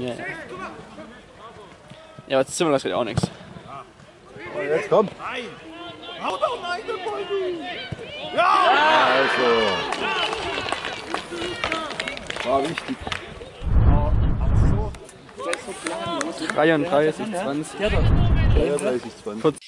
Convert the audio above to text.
Ja, ja. Ja, aber Zimmerlass geht auch nichts. Oh, jetzt komm! Nein! Hau doch rein, der Ball, du! Ja! Also! War wichtig. 33, 20. 33, 20.